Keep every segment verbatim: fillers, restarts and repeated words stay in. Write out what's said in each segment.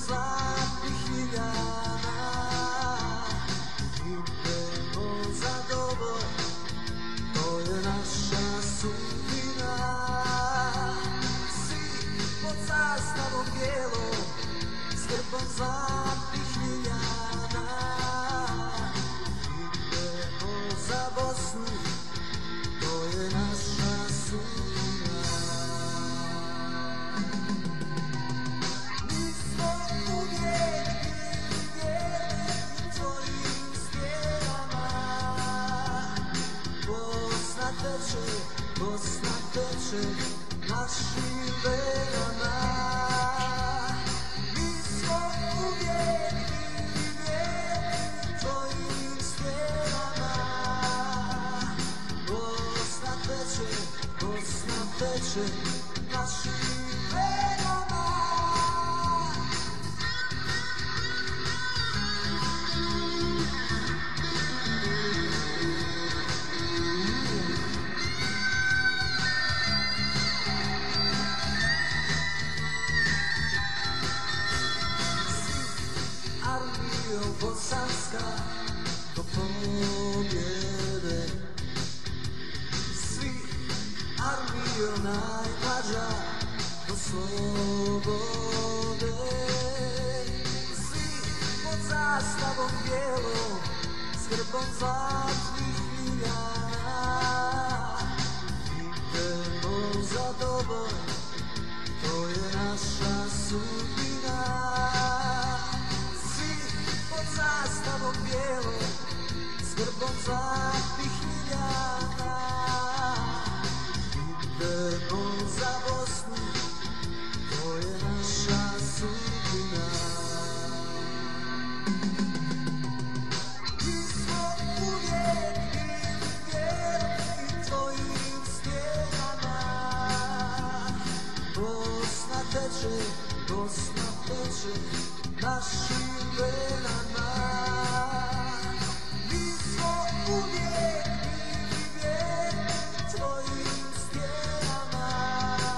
zlatih ljiljana. Idemo za doboj, to je naša sudbina. Svi pod zastavom bijelom, s grbom zlatih ljiljana. Idemo za Bosnu, to je naša sudbina. Mi smo uvijek bili vjerni tvojim stjenama. Bosna teče, Bosna teče našim venama. Mi smo uvijek bili vjerni tvojim stjenama. Bosna teče, Bosna teče našim venama. Armijo bosanska do pobjede. Svi armijo najmlađa do slobode. Svi pod zastavom bijelom, s grbom zlatih ljiljana. Idemo za doboj, to je naša sudbina. Zastavom bijelom, s grbom zlatih ljiljana. Idemo za Bosnu, to je naša sudbina. Mi smo uvijek bili vjerni tvojim stjenama. Bosna teče, Bosna teče našim venama. Mi smo uvijek bili vjerni tvojim stjenama.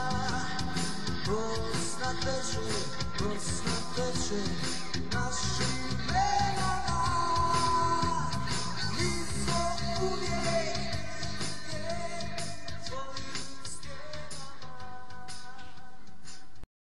Bosna teče, Bosna teče našim